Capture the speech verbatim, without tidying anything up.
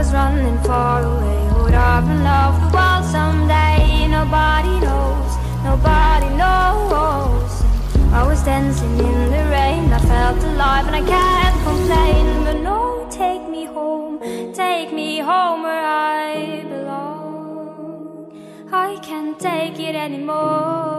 was running far away. Would I run off the world someday? Nobody knows, nobody knows. I was dancing in the rain, I felt alive and I can't complain. But no, take me home, take me home where I belong. I can't take it anymore.